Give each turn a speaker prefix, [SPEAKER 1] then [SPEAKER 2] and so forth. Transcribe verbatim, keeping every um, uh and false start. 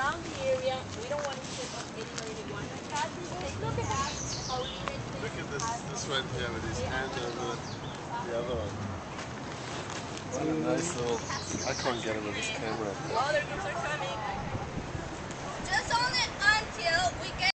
[SPEAKER 1] around the area. We don't want to step on any or anyone. Look at that.
[SPEAKER 2] Look at this, this one here with his hand over the other one. It's got a nice little, I can't get it with this camera.
[SPEAKER 1] Other groups are coming.
[SPEAKER 3] Just hold it until we get